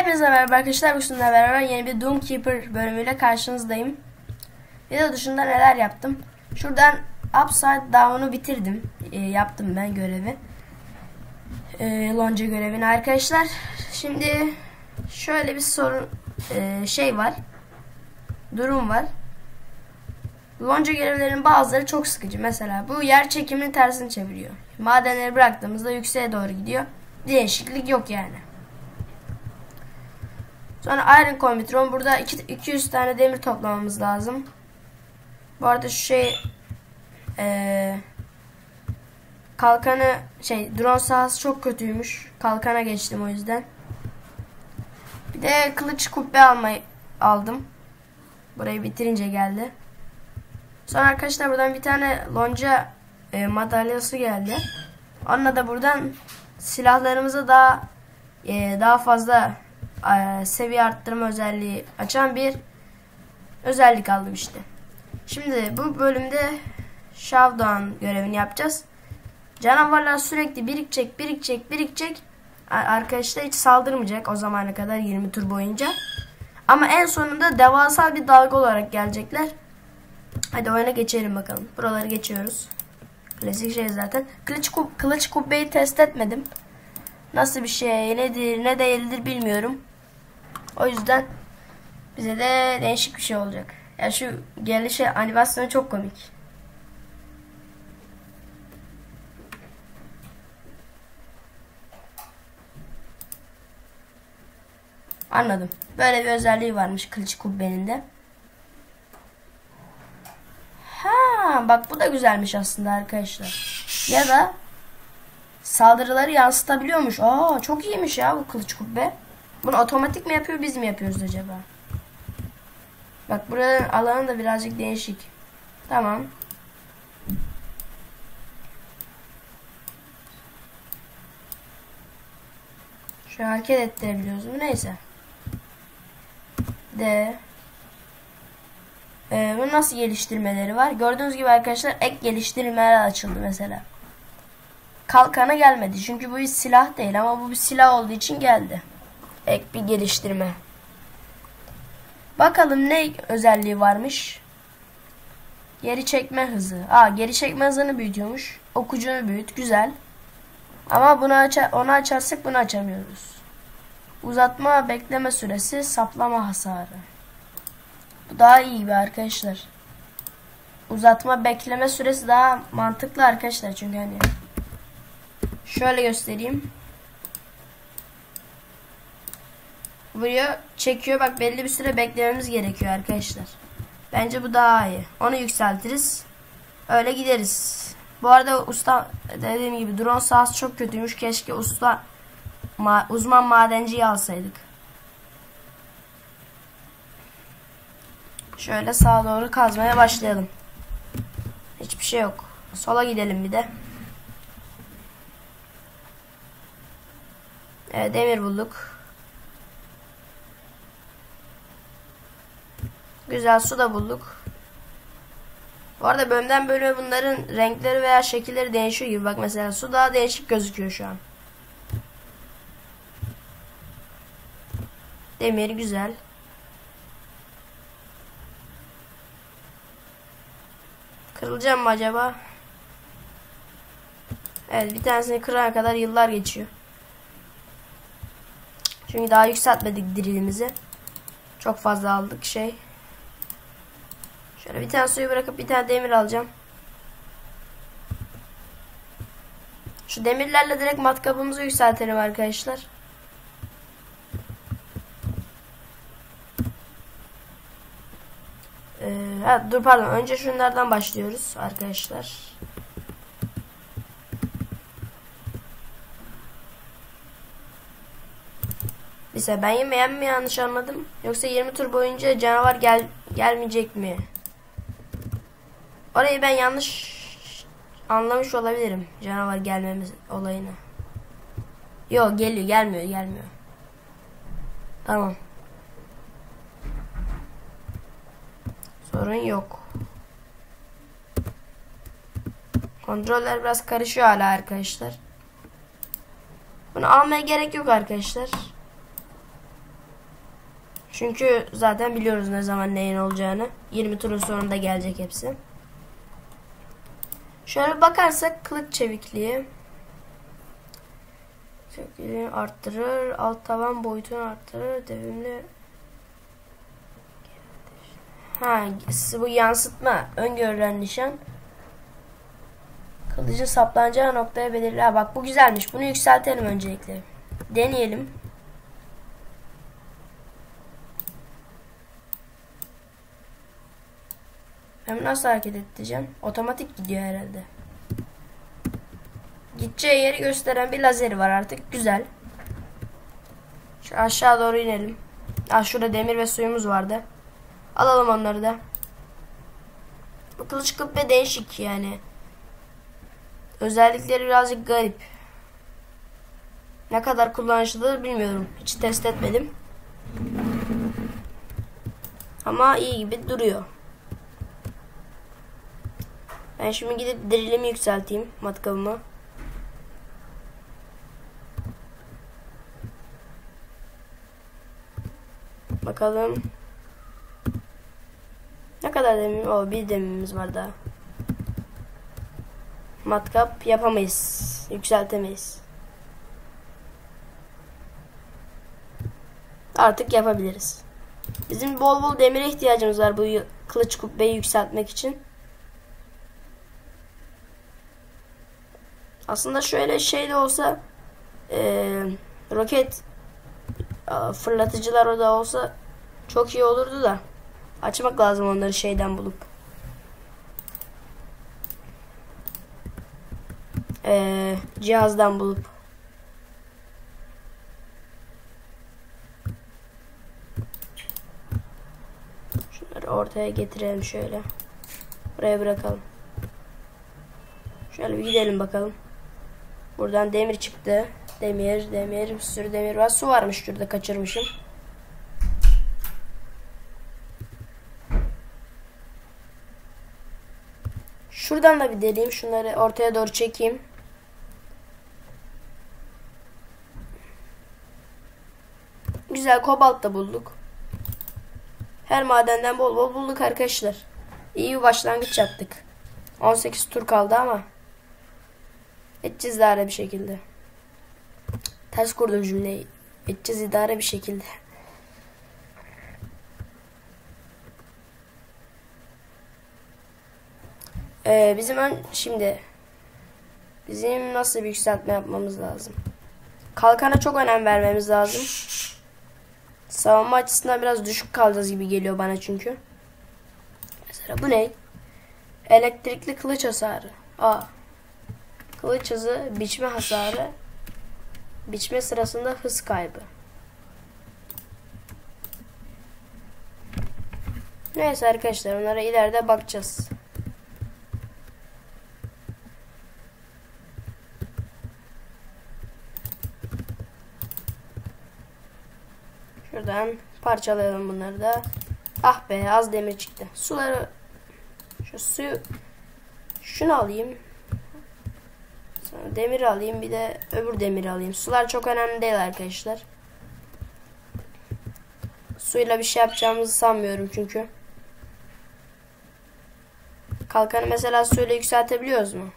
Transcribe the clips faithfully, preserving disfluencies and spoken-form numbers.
Hepinize merhaba arkadaşlar. Bu sizinle beraber yeni bir Doom Keeper bölümüyle karşınızdayım. Video dışında neler yaptım? Şuradan Upside Down'u bitirdim. E, yaptım ben görevi. E, lonca görevini arkadaşlar. Şimdi şöyle bir sorun e, şey var. Durum var. Lonca görevlerinin bazıları çok sıkıcı. Mesela bu yer çekiminin tersini çeviriyor. Madenleri bıraktığımızda yükseğe doğru gidiyor. Değişiklik yok yani. Sonra Iron Combitron. Burada iki yüz tane demir toplamamız lazım. Bu arada şu şey ee, kalkanı şey drone sahası çok kötüymüş. Kalkana geçtim o yüzden. Bir de kılıç kubbe almayı aldım. Burayı bitirince geldi. Sonra arkadaşlar buradan bir tane lonca e, madalyası geldi. Onunla da buradan silahlarımıza daha e, daha fazla e, seviye arttırma özelliği açan bir özellik aldım işte. Şimdi bu bölümde Showdown görevini yapacağız. Canavarlar sürekli birikecek, birikecek, birikecek. Arkadaşlar hiç saldırmayacak o zamana kadar yirmi tur boyunca. Ama en sonunda devasa bir dalga olarak gelecekler. Hadi oyuna geçelim bakalım. Buraları geçiyoruz. Klasik şey zaten. Kılıç, kub kılıç kubbeyi test etmedim. Nasıl bir şey, nedir, ne değildir bilmiyorum. O yüzden bize de değişik bir şey olacak. Ya yani şu gelişe animasyonu çok komik. Anladım. Böyle bir özelliği varmış kılıç kubbenin de. Ha, bak bu da güzelmiş aslında arkadaşlar. Ya da saldırıları yansıtabiliyormuş. Aa, çok iyiymiş ya bu kılıç kubbe. Bunu otomatik mi yapıyor, biz mi yapıyoruz acaba? Bak buranın alanı da birazcık değişik. Tamam. Şu hareket ettirebiliyoruz mu? Neyse. De. Ee, bu nasıl geliştirmeleri var? Gördüğünüz gibi arkadaşlar ek geliştirmeler açıldı mesela. Kalkana gelmedi. Çünkü bu bir silah değil ama bu bir silah olduğu için geldi. Ek bir geliştirme. Bakalım ne özelliği varmış. Geri çekme hızı. Aa, geri çekme hızını büyütüyormuş. Okucunu büyüt. Güzel. Ama bunu açar, onu açarsak bunu açamıyoruz. Uzatma bekleme süresi, saplama hasarı. Bu daha iyi gibi arkadaşlar. Uzatma bekleme süresi daha mantıklı arkadaşlar. Çünkü hani şöyle göstereyim. Buraya çekiyor. Bak belli bir süre beklememiz gerekiyor arkadaşlar. Bence bu daha iyi. Onu yükseltiriz. Öyle gideriz. Bu arada usta dediğim gibi drone sahası çok kötüymüş. Keşke usta ma uzman madenciyi alsaydık. Şöyle sağa doğru kazmaya başlayalım. Hiçbir şey yok. Sola gidelim bir de. Evet, demir bulduk. Güzel, su da bulduk. Bu arada bölümden bölüme bunların renkleri veya şekilleri değişiyor gibi. Bak mesela su daha değişik gözüküyor şu an. Demir güzel. Kırılacağım mı acaba? Evet, bir tanesini kırana kadar yıllar geçiyor. Çünkü daha yükseltmedik dirilimizi. Çok fazla aldık şey. Şöyle bir tane suyu bırakıp bir tane demir alacağım. Şu demirlerle direkt matkapımızı yükseltelim arkadaşlar. Ee, ha, dur pardon. Önce şunlardan başlıyoruz arkadaşlar. Mesela ben yemeyen mi yanlış anladım? Yoksa yirmi tur boyunca canavar gel gelmeyecek mi? Orayı ben yanlış anlamış olabilirim. Canavar gelmemiz olayını. Yok, geliyor, gelmiyor, gelmiyor. Tamam. Sorun yok. Kontroller biraz karışıyor hala arkadaşlar. Bunu almaya gerek yok arkadaşlar. Çünkü zaten biliyoruz ne zaman neyin olacağını. yirmi turun sonunda gelecek hepsi. Şöyle bakarsak kılıç çevikliği çevikliği arttırır, alt taban boyutunu arttırır, devimli. Ha, bu yansıtma, öngörülen nişan. Kılıcı saplanacağı noktaya belirler. Bak bu güzelmiş. Bunu yükseltelim öncelikle. Deneyelim. Hem nasıl hareket edeceğim? Otomatik gidiyor herhalde. Gideceği yeri gösteren bir lazeri var artık. Güzel. Şu aşağı doğru inelim. Ah, şurada demir ve suyumuz vardı. Alalım onları da. Bu kılıç kubbe değişik yani. Özellikleri birazcık garip. Ne kadar kullanışlıdır bilmiyorum. Hiç test etmedim. Ama iyi gibi duruyor. Ben şimdi gidip dirilimi yükselteyim. Matkabımı. Bakalım. Ne kadar demir? O bir demirimiz var daha. Matkap yapamayız. Yükseltemeyiz. Artık yapabiliriz. Bizim bol bol demire ihtiyacımız var bu kılıç kubbeyi yükseltmek için. Aslında şöyle şey de olsa e, roket e, fırlatıcılar o da olsa çok iyi olurdu da açmak lazım onları şeyden bulup. E, cihazdan bulup. Şunları ortaya getirelim şöyle. Buraya bırakalım. Şöyle bir gidelim bakalım. Buradan demir çıktı. Demir, demir, bir sürü demir var. Su varmış şurada, kaçırmışım. Şuradan da bir deleyim. Şunları ortaya doğru çekeyim. Güzel kobalt da bulduk. Her madenden bol bol bulduk arkadaşlar. İyi bir başlangıç yaptık. on sekiz tur kaldı ama edeceğiz idare bir şekilde. Ters kurdum cümleyi. Edeceğiz idare bir şekilde. Ee, bizim ön şimdi bizim nasıl bir yükseltme yapmamız lazım? Kalkana çok önem vermemiz lazım. Savunma açısından biraz düşük kalacağız gibi geliyor bana çünkü. Mesela bu ne? Elektrikli kılıç hasarı. Aa. Kılıç hızı, biçme hasarı, biçme sırasında hız kaybı. Neyse arkadaşlar, onlara ileride bakacağız. Şuradan parçalayalım bunları da. Ah be, az demir çıktı. Suları, şu suyu, şunu alayım. Sonra demir alayım, bir de öbür demiri alayım. Sular çok önemli değil arkadaşlar. Suyla bir şey yapacağımızı sanmıyorum çünkü. Kalkanı mesela suyla yükseltebiliyoruz mu?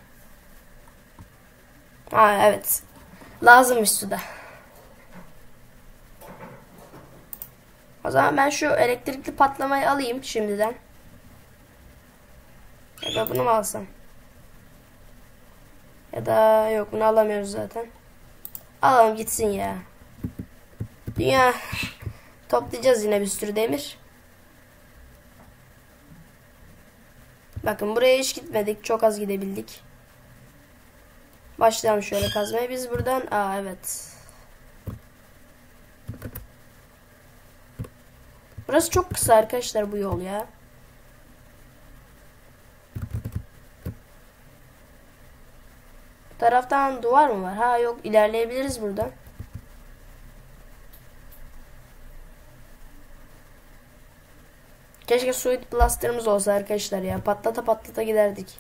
Ha evet. Lazımmış suda. O zaman ben şu elektrikli patlamayı alayım şimdiden. Ya da bunu mu alsam? Ya da yok, bunu alamıyoruz zaten. Alalım gitsin ya. Dünya toplayacağız yine bir sürü demir. Bakın buraya hiç gitmedik. Çok az gidebildik. Başlayalım şöyle kazmaya. Biz buradan... Aa evet. Burası çok kısa arkadaşlar, bu yol ya. Bu taraftan duvar mı var? Ha yok, ilerleyebiliriz buradan. Keşke Suit Blaster'ımız olsa arkadaşlar ya. Patlata patlata giderdik.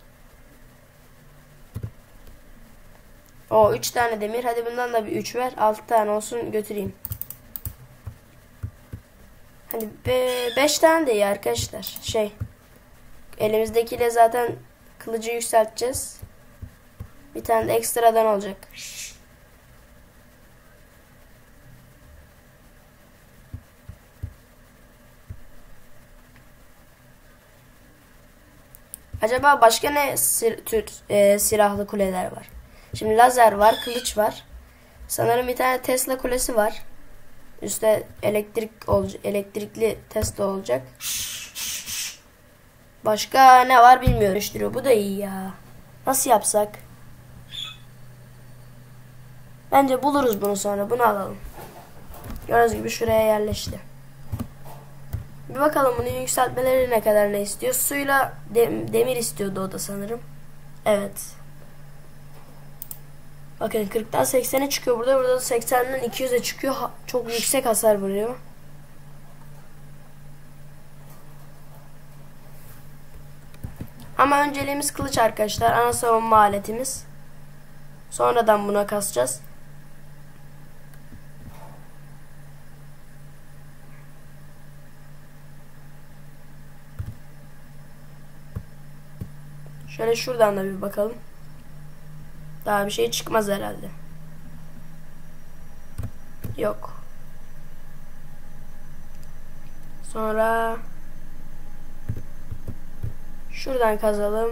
O üç tane demir. Hadi bundan da bir üç ver. altı tane olsun, götüreyim. Hani beş tane de iyi arkadaşlar. Şey. Elimizdekiyle zaten kılıcı yükselteceğiz. Bir tane de ekstradan olacak. Acaba başka ne sir, tür e, silahlı kuleler var? Şimdi lazer var, kılıç var. Sanırım bir tane Tesla kulesi var. Üstte elektrik olacak, elektrikli Tesla olacak. Başka ne var bilmiyorum. İşte bu da iyi ya. Nasıl yapsak? Bence buluruz bunu sonra. Bunu alalım. Gördüğünüz gibi şuraya yerleşti. Bir bakalım bunun yükseltmeleri ne kadar ne istiyor. Suyla dem demir istiyordu o da sanırım. Evet. Bakın kırktan seksene çıkıyor burada. Burada da seksenden iki yüze çıkıyor. Ha, çok yüksek hasar vuruyor. Ama önceliğimiz kılıç arkadaşlar. Ana savunma aletimiz. Sonradan buna kasacağız. Şöyle şuradan da bir bakalım. Daha bir şey çıkmaz herhalde. Yok. Sonra şuradan kazalım.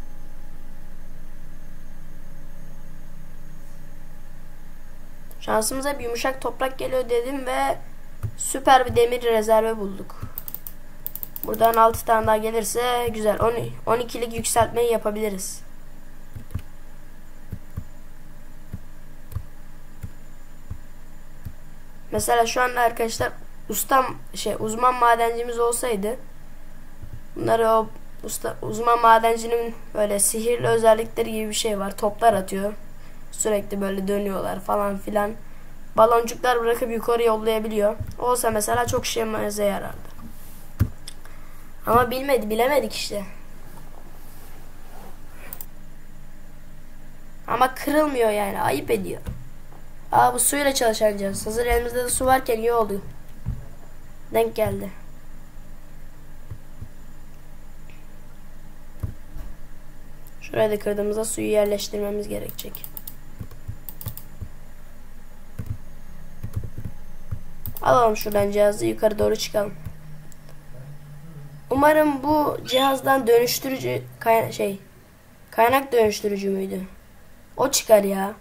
Şansımıza bir yumuşak toprak geliyor dedim ve süper bir demir rezervi bulduk. Buradan altı tane daha gelirse güzel. on ikilik yükseltmeyi yapabiliriz. Mesela şu anda arkadaşlar ustam şey uzman madencimiz olsaydı bunları o usta, uzman madencinin böyle sihirli özellikleri gibi bir şey var. Toplar atıyor. Sürekli böyle dönüyorlar falan filan. Baloncuklar bırakıp yukarı yollayabiliyor. Olsa mesela çok işimize yarardı. Ama bilmedi, bilemedik işte. Ama kırılmıyor yani. Ayıp ediyor. Aa bu suyla çalışan cihaz. Hazır elimizde de su varken iyi oldu. Denk geldi. Şuraya da kırdığımızda suyu yerleştirmemiz gerekecek. Alalım şuradan cihazı, yukarı doğru çıkalım. Umarım bu cihazdan dönüştürücü kaynak şey kaynak dönüştürücü müydü? O çıkar ya.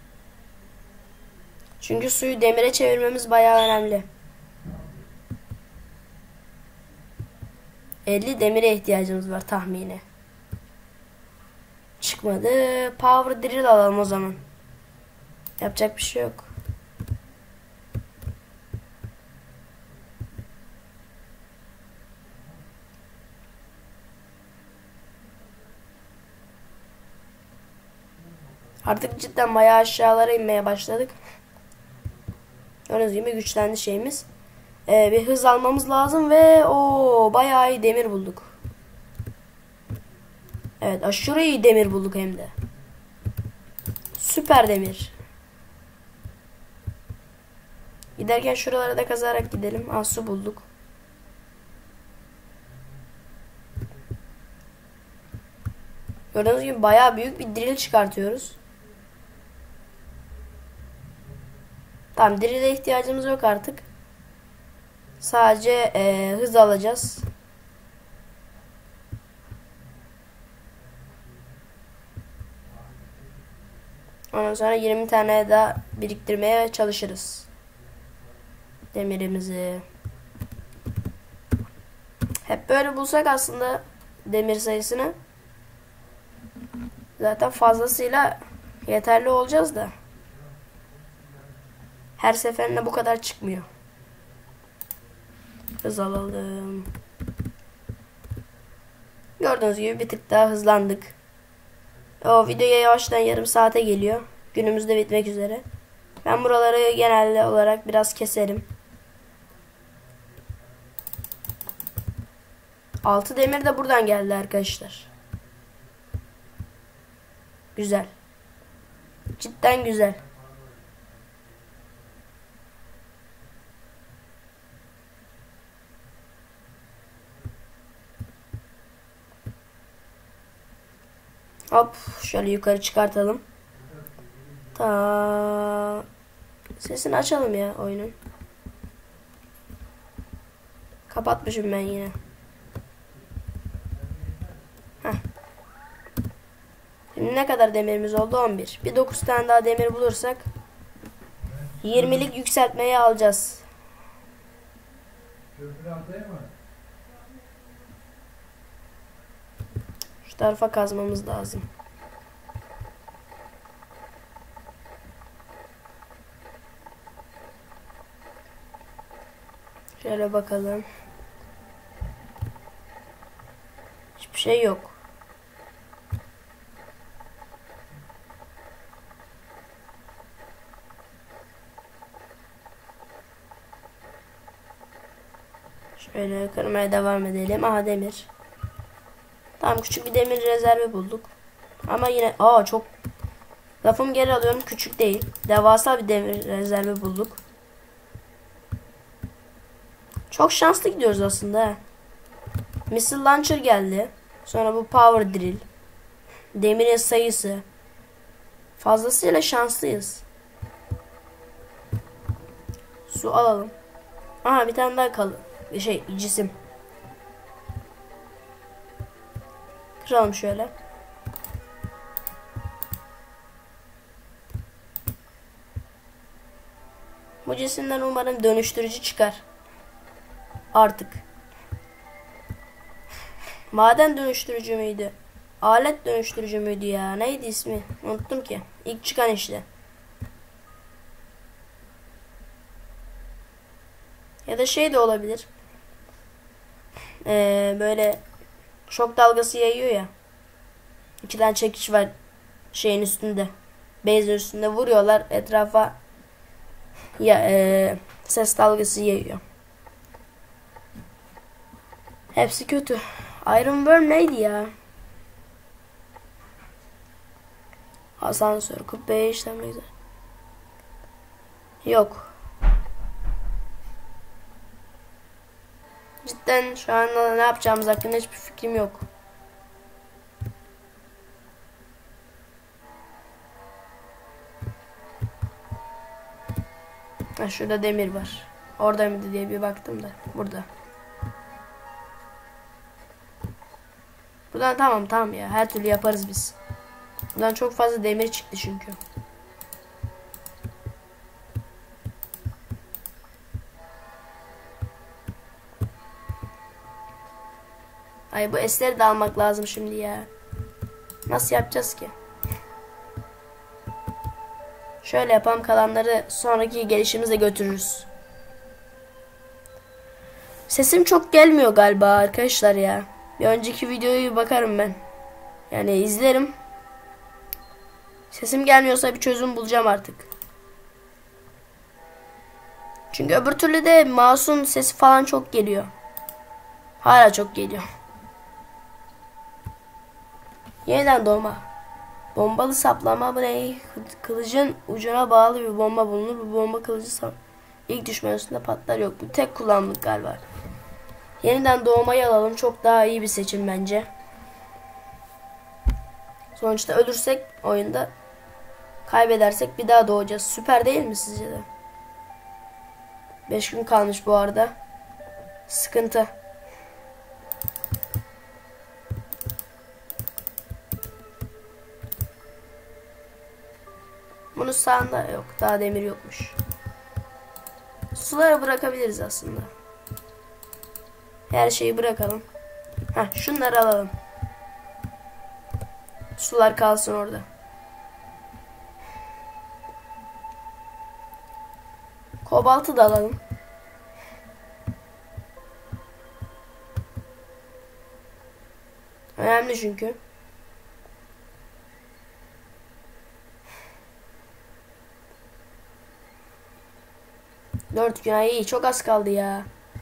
Çünkü suyu demire çevirmemiz bayağı önemli. elli demire ihtiyacımız var tahmini. Çıkmadı. Power drill alalım o zaman. Yapacak bir şey yok. Artık cidden bayağı aşağılara inmeye başladık. Gördüğünüz gibi güçlendi şeyimiz. Ee, bir hız almamız lazım ve o bayağı iyi demir bulduk. Evet, aşırı iyi demir bulduk hem de. Süper demir. Giderken şuralara da kazarak gidelim. Aa, su bulduk. Gördüğünüz gibi bayağı büyük bir drill çıkartıyoruz. Tamam, drill'e ihtiyacımız yok artık. Sadece e, hız alacağız. Ondan sonra yirmi tane daha biriktirmeye çalışırız. Demirimizi. Hep böyle bulsak aslında demir sayısını zaten fazlasıyla yeterli olacağız da her seferinde bu kadar çıkmıyor. Hız alalım. Gördüğünüz gibi bir tık daha hızlandık. O videoya yavaştan yarım saate geliyor. Günümüz de bitmek üzere. Ben buraları genelde olarak biraz keserim. Altı demir de buradan geldi arkadaşlar. Güzel. Cidden güzel. Hop şöyle yukarı çıkartalım. Ta sesini açalım ya oyunun. Kapatmışım ben yine. Heh. Şimdi ne kadar demirimiz oldu? on bir. Bir dokuz tane daha demir bulursak yirmilik yükseltmeyi alacağız. Şu tarafa kazmamız lazım. Şöyle bakalım. Hiçbir şey yok. Şöyle kırmaya devam edelim. Aha demir. Tamam, küçük bir demir rezervi bulduk. Ama yine aa çok lafımı geri alıyorum, küçük değil. Devasa bir demir rezervi bulduk. Çok şanslı gidiyoruz aslında. Missile Launcher geldi. Sonra bu Power Drill. Demirin sayısı. Fazlasıyla şanslıyız. Su alalım. Aha bir tane daha kalın. Bir şey cisim. Kıralım şöyle. Bu cisimden umarım dönüştürücü çıkar. Artık. Maden dönüştürücü müydü? Alet dönüştürücü müydü ya? Neydi ismi? Unuttum ki. İlk çıkan işte. Ya da şey de olabilir. Ee, böyle şok dalgası yayıyor ya. İki tane çekiç var şeyin üstünde. Base'in üstünde vuruyorlar etrafa. Ya ee, ses dalgası yayıyor. Hepsi kötü. Iron Worm neydi ya? Asansör, kubbe işlemleri. Yok. Cidden şu anda ne yapacağımız hakkında hiçbir fikrim yok. Ha, şurada demir var. Orada mıydı diye bir baktım da. Burada. Buradan tamam tamam ya. Her türlü yaparız biz. Buradan çok fazla demir çıktı çünkü. Ay bu esleri de almak lazım şimdi ya. Nasıl yapacağız ki? Şöyle yapalım, kalanları sonraki gelişimizde götürürüz. Sesim çok gelmiyor galiba arkadaşlar ya. Bir önceki videoyu bakarım ben. Yani izlerim. Sesim gelmiyorsa bir çözüm bulacağım artık. Çünkü öbür türlü de mouse'un sesi falan çok geliyor. Hala çok geliyor. Yeniden doğma. Bombalı saplama break. Kılıcın ucuna bağlı bir bomba bulunur. Bu bomba kılıcı ilk düşman üstünde patlar. Yok, bu tek kullanımlık galiba. Yeniden doğmayı alalım. Çok daha iyi bir seçim bence. Sonuçta ölürsek oyunda, kaybedersek bir daha doğacağız. Süper değil mi sizce de? beş gün kalmış bu arada. Sıkıntı. Bunun sağında yok. Daha demir yokmuş. Suları bırakabiliriz aslında. Her şeyi bırakalım. Heh, şunları alalım. Sular kalsın orada. Kobaltı da alalım. Önemli çünkü. Dört gün, ay iyi, çok az kaldı ya.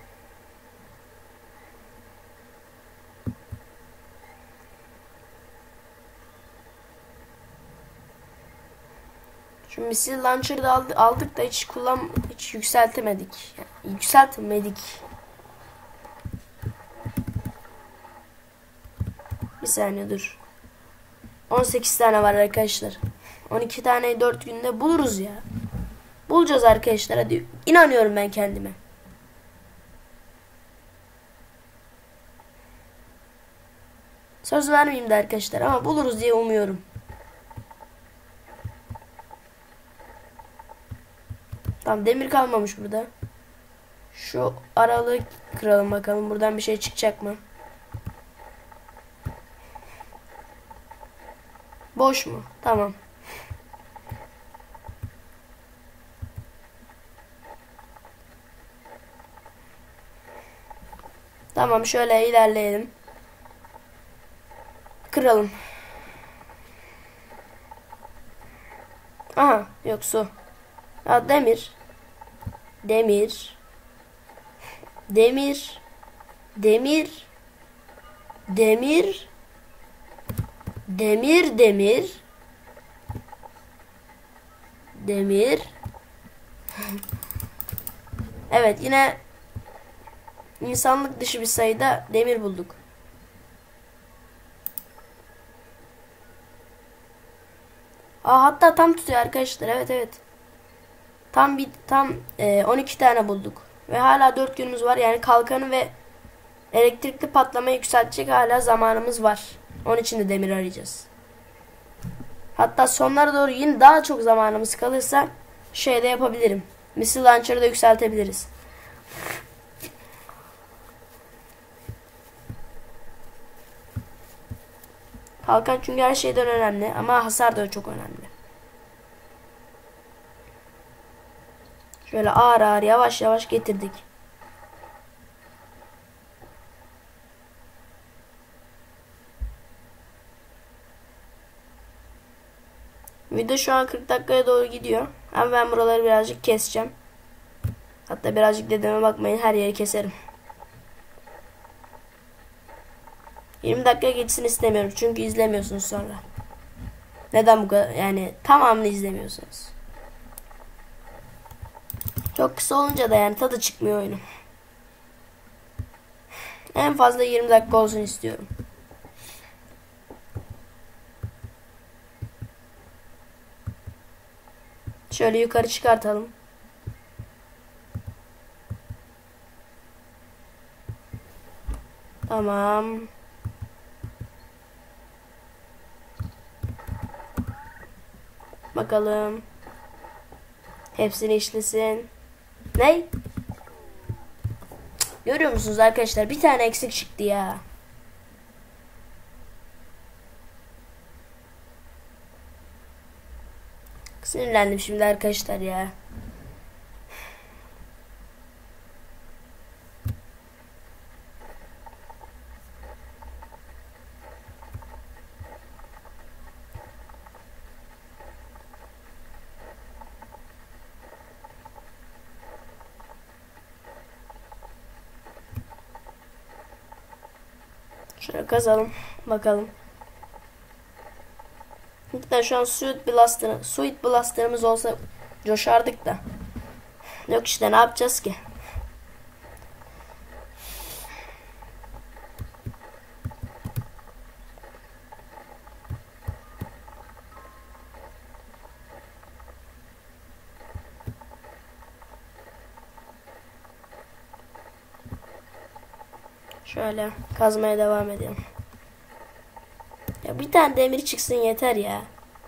Şu missile launcher'da aldık, aldık da hiç kullan hiç yükseltemedik. Yani yükseltmedik. Bir saniye dur. on sekiz tane var arkadaşlar. on iki taneyi dört günde buluruz ya. Bulacağız arkadaşlar, hadi. İnanıyorum ben kendime. Söz vermeyeyim de arkadaşlar ama buluruz diye umuyorum. Tamam, demir kalmamış burada. Şu aralığı kıralım bakalım, buradan bir şey çıkacak mı? Boş mu? Tamam. Tamam, şöyle ilerleyelim. Kıralım. Aha, yok su. Ha, demir. Demir. Demir. Demir. Demir. Demir, demir. Demir. Evet, yine insanlık dışı bir sayıda demir bulduk. Aa, hatta tam tutuyor arkadaşlar. Evet evet. Tam bir tam e, on iki tane bulduk. Ve hala dört günümüz var. Yani kalkanı ve elektrikli patlamayı yükseltecek hala zamanımız var. Onun için de demir arayacağız. Hatta sonlara doğru yine daha çok zamanımız kalırsa şey de yapabilirim. Missile launcher'ı da yükseltebiliriz. Kalkan çünkü her şeyden önemli ama hasar da çok önemli. Şöyle ağır ağır yavaş yavaş getirdik. Video şu an kırk dakikaya doğru gidiyor. Ama ben buraları birazcık keseceğim. Hatta birazcık dediğime bakmayın, her yeri keserim. yirmi dakika geçsin istemiyorum çünkü izlemiyorsunuz sonra. Neden bu kadar, yani tamamını izlemiyorsunuz. Çok kısa olunca da yani tadı çıkmıyor oyunun. En fazla yirmi dakika olsun istiyorum. Şöyle yukarı çıkartalım. Tamam. Bakalım. Hepsini işlesin. Ne? Görüyor musunuz arkadaşlar? Bir tane eksik çıktı ya. Sinirlendim şimdi arkadaşlar ya. Şöyle kazalım. Bakalım. Lütfen şu an Suit Blaster, Suit Blaster'ımız olsa coşardık da. Yok işte, ne yapacağız ki? Şöyle kazmaya devam edelim. Ya bir tane demir çıksın yeter ya.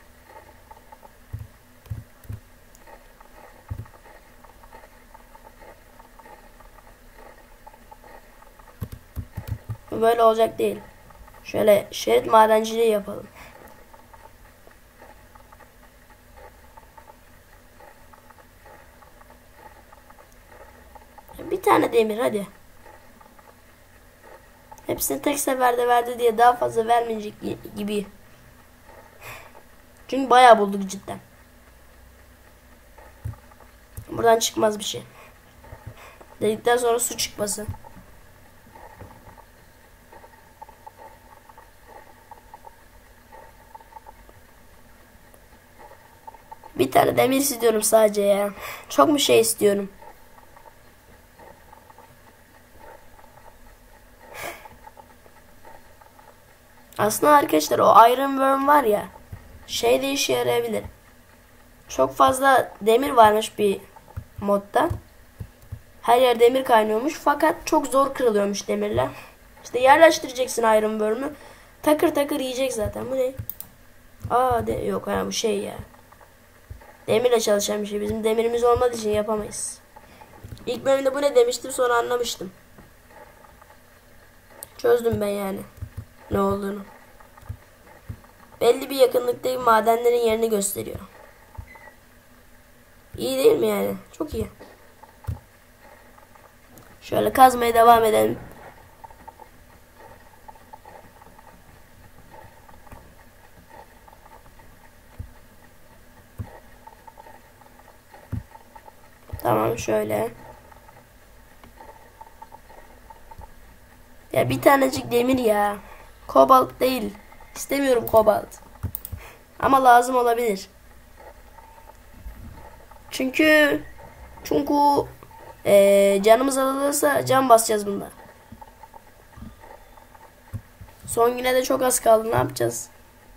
Bu böyle olacak değil. Şöyle şerit madenciliği yapalım. Bir tane demir hadi. Hepsini tek seferde verdi diye daha fazla vermeyecek gibi. Çünkü bayağı bulduk cidden. Buradan çıkmaz bir şey. Dedikten sonra su çıkması. Bir tane demir istiyorum sadece ya. Çok mu şey istiyorum? Aslında arkadaşlar o Iron Worm var ya, şey de işe yarayabilir. Çok fazla demir varmış bir modda. Her yer demir kaynıyormuş fakat çok zor kırılıyormuş demirler. İşte yerleştireceksin Iron Worm'ü. Takır takır yiyecek zaten. Bu ne? Aa de yok ha, bu şey ya. Demirle çalışan bir şey. Bizim demirimiz olmadığı için yapamayız. İlk bölümde bu ne demiştim, sonra anlamıştım. Çözdüm ben yani ne olduğunu. Belli bir yakınlıktaki madenlerin yerini gösteriyor. İyi değil mi yani? Çok iyi. Şöyle kazmaya devam edelim. Tamam şöyle. Ya bir tanecik demir ya. Kobalt değil. İstemiyorum kobalt. Ama lazım olabilir. Çünkü çünkü ee, canımız azalırsa can basacağız bunda. Son güne de çok az kaldı. Ne yapacağız?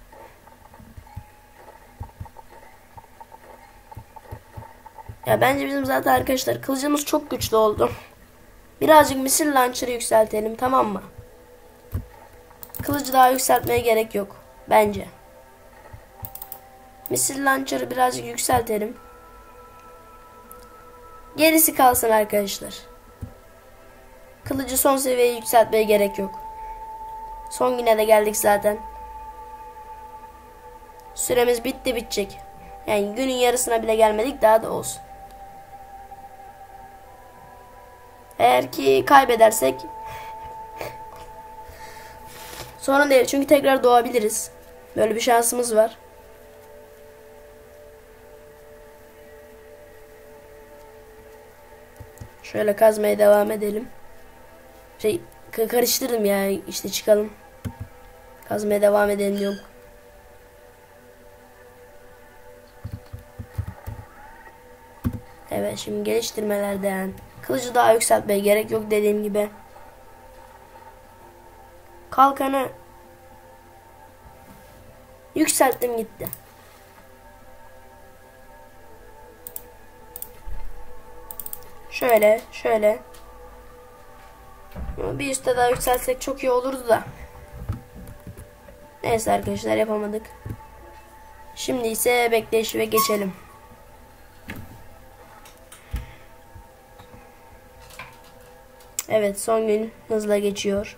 Ya bence bizim zaten arkadaşlar kılıcımız çok güçlü oldu. Birazcık misil launcher'ı yükseltelim, tamam mı? Kılıcı daha yükseltmeye gerek yok bence. Misil launcher'ı birazcık yükseltelim. Gerisi kalsın arkadaşlar. Kılıcı son seviyeye yükseltmeye gerek yok. Son güne de geldik zaten. Süremiz bitti bitecek. Yani günün yarısına bile gelmedik, daha da olsun. Eğer ki kaybedersek sorun değil, çünkü tekrar doğabiliriz. Böyle bir şansımız var. Şöyle kazmaya devam edelim. Şey karıştırdım ya, işte çıkalım. Kazmaya devam edelim diyorum. Evet, şimdi geliştirmelerden kılıcı daha yükseltmeye gerek yok dediğim gibi. Kalkanı yükselttim gitti. Şöyle şöyle. Bir üstte daha yükseltsek çok iyi olurdu da. Neyse arkadaşlar, yapamadık. Şimdi ise bekleyiş ve geçelim. Evet, son gün hızla geçiyor.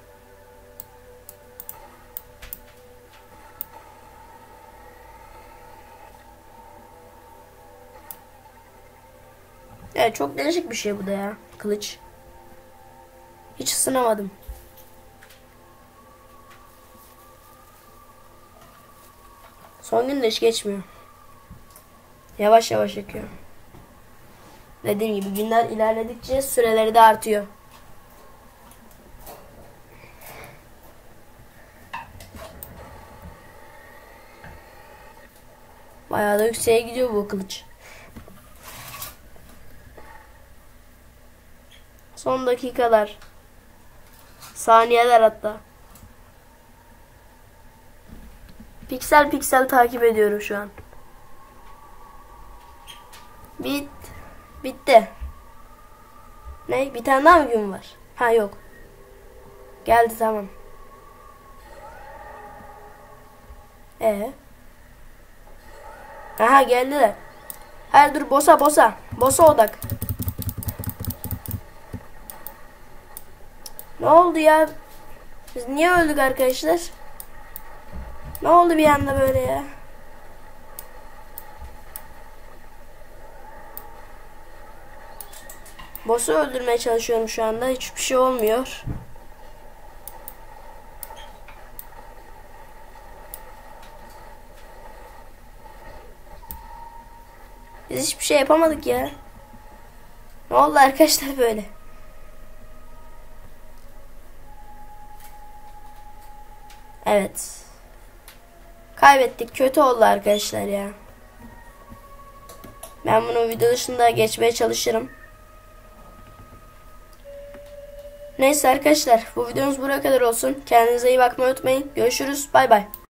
Evet, çok değişik bir şey bu da ya, kılıç. Hiç ısınamadım. Son gün de hiç geçmiyor. Yavaş yavaş yakıyor. Dediğim gibi günler ilerledikçe süreleri de artıyor. Bayağı da yükseğe gidiyor bu kılıç. Son dakikalar. Saniyeler hatta. Piksel piksel takip ediyorum şu an. Bit. Bitti. Ne? Bir tane daha mı gün var? Ha yok. Geldi, tamam. Ee. Aha, geldiler. Hayır dur, bossa bossa. Bossa odak. Ne oldu ya? Biz niye öldük arkadaşlar? Ne oldu bir anda böyle ya? Boss'u öldürmeye çalışıyorum şu anda. Hiçbir şey olmuyor. Biz hiçbir şey yapamadık ya. Ne oldu arkadaşlar böyle? Evet. Kaybettik. Kötü oldu arkadaşlar ya. Ben bunu video dışında geçmeye çalışırım. Neyse arkadaşlar, bu videomuz buraya kadar olsun. Kendinize iyi bakmayı unutmayın. Görüşürüz. Bay bay.